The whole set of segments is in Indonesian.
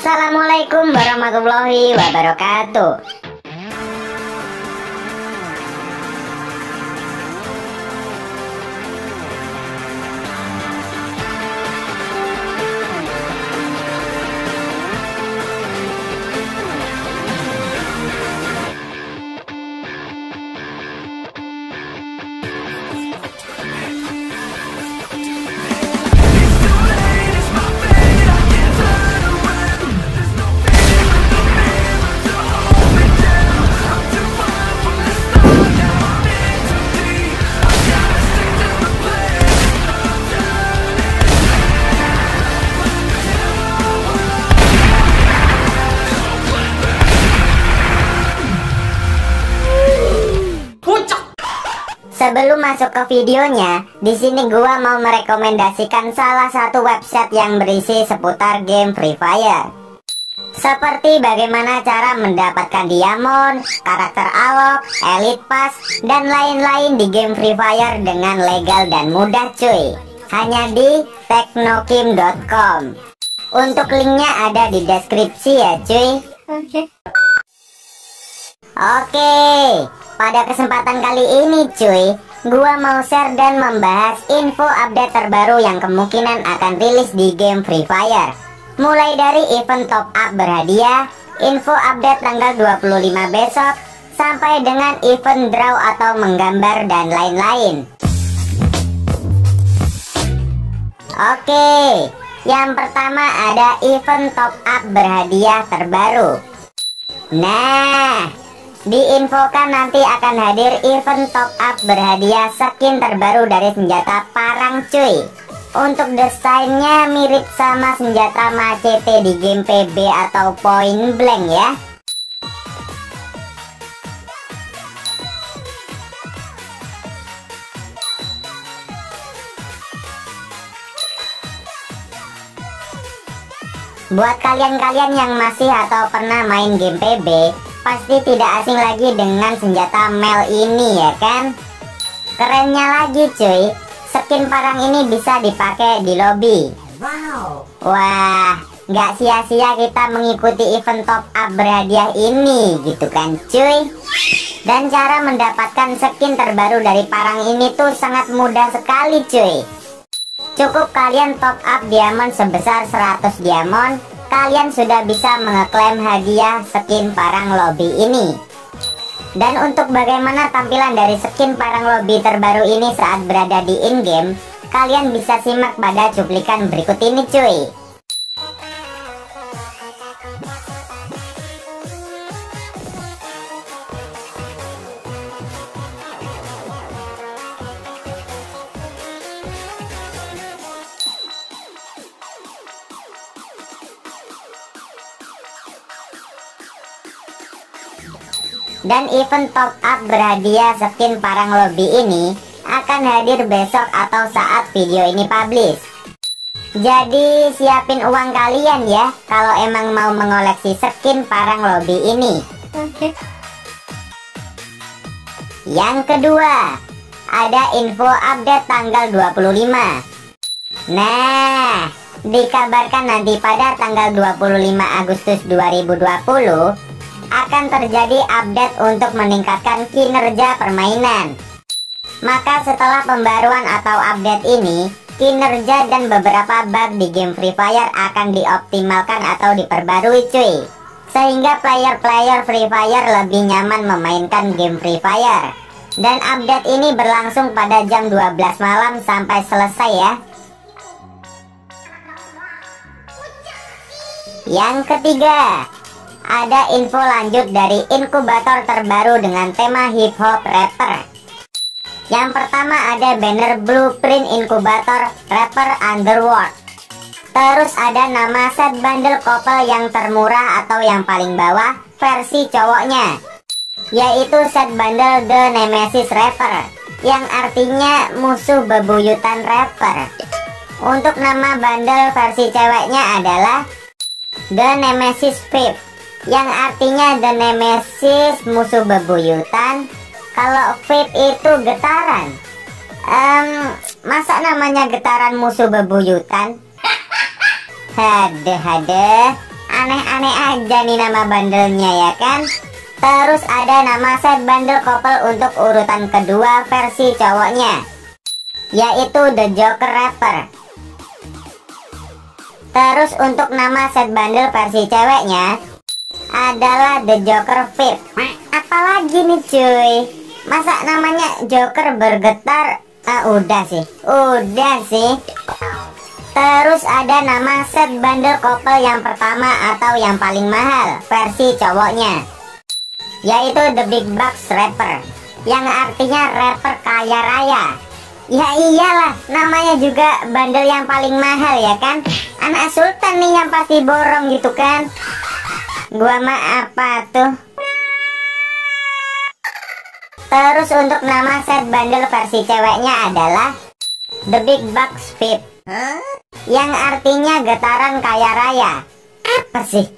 Assalamualaikum warahmatullahi wabarakatuh. Sebelum masuk ke videonya, di sini gua mau merekomendasikan salah satu website yang berisi seputar game Free Fire. Seperti bagaimana cara mendapatkan diamond, karakter alok, elite pass, dan lain-lain di game Free Fire dengan legal dan mudah cuy. Hanya di teknokim.com. Untuk linknya ada di deskripsi ya cuy. Oke, pada kesempatan kali ini cuy, gua mau share dan membahas info update terbaru yang kemungkinan akan rilis di game Free Fire. Mulai dari event top up berhadiah, info update tanggal 25 besok, sampai dengan event draw atau menggambar dan lain-lain. Oke, yang pertama ada event top up berhadiah terbaru. Nah, diinfokan nanti akan hadir event top up berhadiah skin terbaru dari senjata parang cuy. Untuk desainnya mirip sama senjata machete di game PB atau Point Blank ya. Buat kalian-kalian yang masih atau pernah main game PB, pasti tidak asing lagi dengan senjata Mel ini ya kan. Kerennya lagi cuy, skin parang ini bisa dipakai di lobby. Wow. Wah, nggak sia-sia kita mengikuti event top up berhadiah ini gitu kan cuy. Dan cara mendapatkan skin terbaru dari parang ini tuh sangat mudah sekali cuy. Cukup kalian top up diamond sebesar 100 diamond, kalian sudah bisa mengeklaim hadiah skin parang lobby ini. Dan untuk bagaimana tampilan dari skin parang lobby terbaru ini saat berada di in-game, kalian bisa simak pada cuplikan berikut ini cuy. Dan event top up berhadiah skin parang lobby ini akan hadir besok atau saat video ini publish. Jadi siapin uang kalian ya kalau emang mau mengoleksi skin parang lobby ini. Yang kedua, ada info update tanggal 25. Nah, dikabarkan nanti pada tanggal 25 Agustus 2020 akan terjadi update untuk meningkatkan kinerja permainan. Maka setelah pembaruan atau update ini, kinerja dan beberapa bug di game Free Fire akan dioptimalkan atau diperbarui cuy. Sehingga player-player Free Fire lebih nyaman memainkan game Free Fire. Dan update ini berlangsung pada jam 12 malam sampai selesai ya. Yang ketiga, ada info lanjut dari inkubator terbaru dengan tema hip hop rapper. Yang pertama ada banner blueprint inkubator rapper Underworld. Terus ada nama set bundle couple yang termurah atau yang paling bawah versi cowoknya, yaitu set bundle The Nemesis Rapper, yang artinya musuh bebuyutan rapper. Untuk nama bundle versi ceweknya adalah The Nemesis Fifth, yang artinya The Nemesis musuh bebuyutan. Kalau vape itu getaran. Masa namanya getaran musuh bebuyutan? Hadeh, aneh-aneh aja nih nama bandelnya ya kan. Terus ada nama set bundle couple untuk urutan kedua versi cowoknya, yaitu The Joker Rapper. Terus untuk nama set bundle versi ceweknya adalah The Joker Fit. Apalagi nih cuy, masa namanya Joker bergetar? Udah sih. Terus ada nama set bundle couple yang pertama atau yang paling mahal versi cowoknya, yaitu The Big Bucks Rapper, yang artinya rapper kaya raya. Ya iyalah, namanya juga bundle yang paling mahal ya kan. Anak sultan nih yang pasti borong gitu kan. Gua mah apa tuh. Terus untuk nama set bundle versi ceweknya adalah The Big Bucks VIP, yang artinya getaran kaya raya. Apa sih?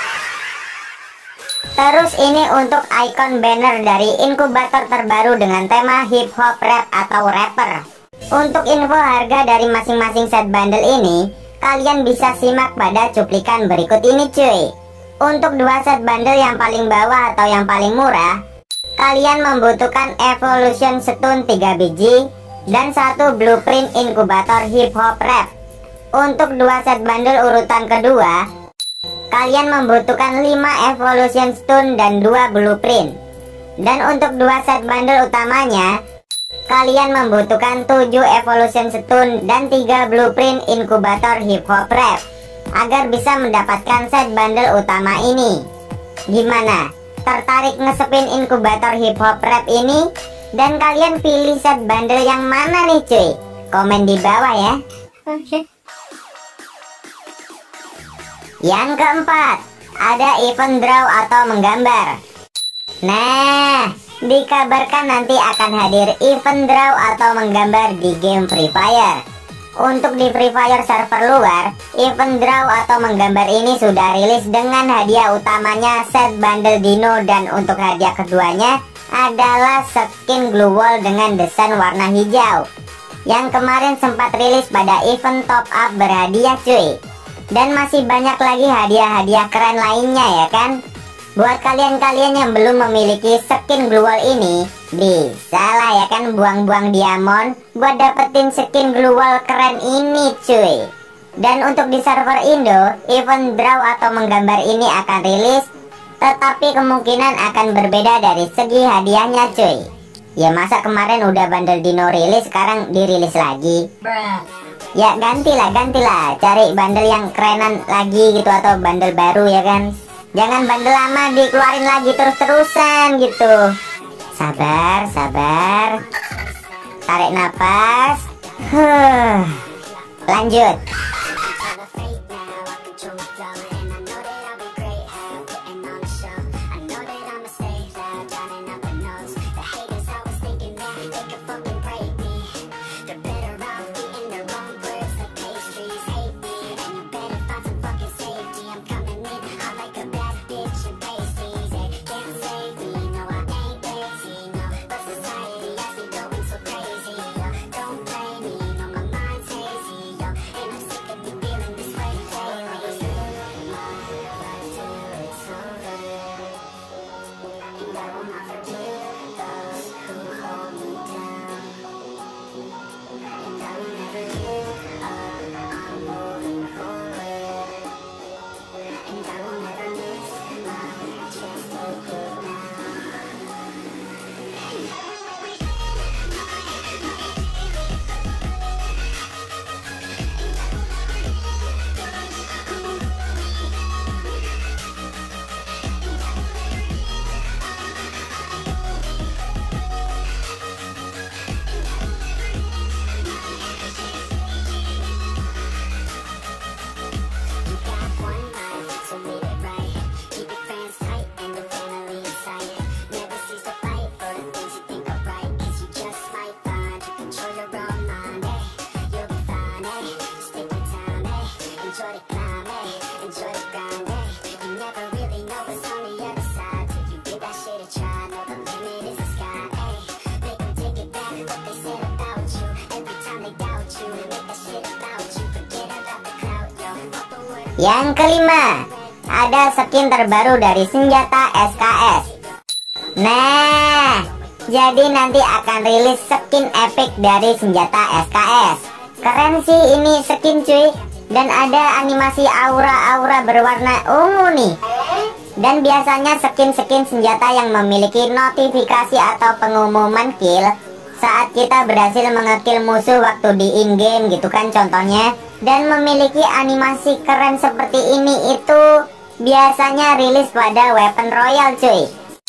Terus ini untuk icon banner dari inkubator terbaru dengan tema hip hop rap atau rapper. Untuk info harga dari masing-masing set bundle ini, kalian bisa simak pada cuplikan berikut ini cuy. Untuk dua set bundle yang paling bawah atau yang paling murah, kalian membutuhkan Evolution Stone 3 biji dan 1 blueprint inkubator hip hop rap. Untuk dua set bundle urutan kedua, kalian membutuhkan 5 Evolution Stone dan 2 blueprint. Dan untuk dua set bundle utamanya, kalian membutuhkan 7 Evolution Stone dan 3 blueprint inkubator hip hop rap agar bisa mendapatkan set bundle utama ini. Gimana? Tertarik ngesepin inkubator hip hop rap ini? Dan kalian pilih set bundle yang mana nih cuy? Komen di bawah ya. Oke. Yang keempat, ada event draw atau menggambar. Nah, dikabarkan nanti akan hadir event draw atau menggambar di game Free Fire. Untuk di Free Fire server luar, event draw atau menggambar ini sudah rilis dengan hadiah utamanya set bundle dino, dan untuk hadiah keduanya adalah skin glue wall dengan desain warna hijau yang kemarin sempat rilis pada event top up berhadiah cuy. Dan masih banyak lagi hadiah-hadiah keren lainnya ya kan. Buat kalian-kalian yang belum memiliki skin glue wall ini, bisa lah ya kan buang-buang diamond buat dapetin skin glue wall keren ini cuy. Dan untuk di server Indo, event draw atau menggambar ini akan rilis, tetapi kemungkinan akan berbeda dari segi hadiahnya cuy. Ya masa kemarin udah bundle dino rilis, sekarang dirilis lagi. Ya gantilah, cari bundle yang kerenan lagi gitu, atau bundle baru ya kan. Jangan bundle lama dikeluarin lagi terus-terusan gitu. Sabar. Tarik nafas. Lanjut. Yang kelima, ada skin terbaru dari senjata SKS. Nah, jadi nanti akan rilis skin epic dari senjata SKS. Keren sih ini skin cuy. Dan ada animasi aura-aura berwarna ungu nih. Dan biasanya skin-skin senjata yang memiliki notifikasi atau pengumuman kill saat kita berhasil mengekill musuh waktu di in-game gitu kan contohnya. Dan memiliki animasi keren seperti ini itu biasanya rilis pada weapon royal cuy.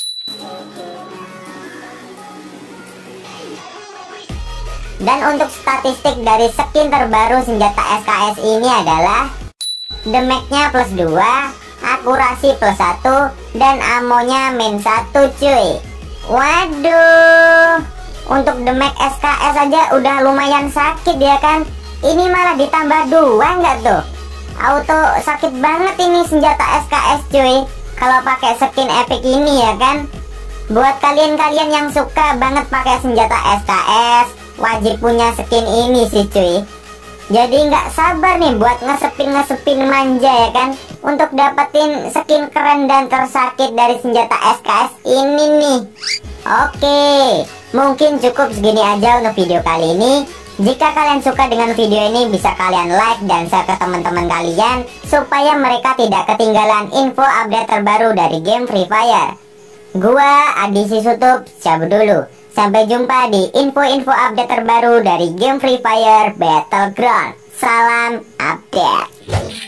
Dan untuk statistik dari skin terbaru senjata SKS ini adalah damage-nya +2, akurasi +1, dan ammonya -1 cuy. Waduh, untuk damage SKS aja udah lumayan sakit ya kan. Ini malah ditambah 2 nggak tuh? Auto sakit banget ini senjata SKS cuy kalau pakai skin epic ini ya kan. Buat kalian-kalian yang suka banget pakai senjata SKS, wajib punya skin ini sih cuy. Jadi nggak sabar nih buat ngesepin manja ya kan, untuk dapetin skin keren dan tersakit dari senjata SKS ini nih. Oke, mungkin cukup segini aja untuk video kali ini. Jika kalian suka dengan video ini, bisa kalian like dan share ke teman-teman kalian supaya mereka tidak ketinggalan info update terbaru dari game Free Fire. Gua Adi Sisutup cabut dulu. Sampai jumpa di info-info update terbaru dari game Free Fire Battleground. Salam update.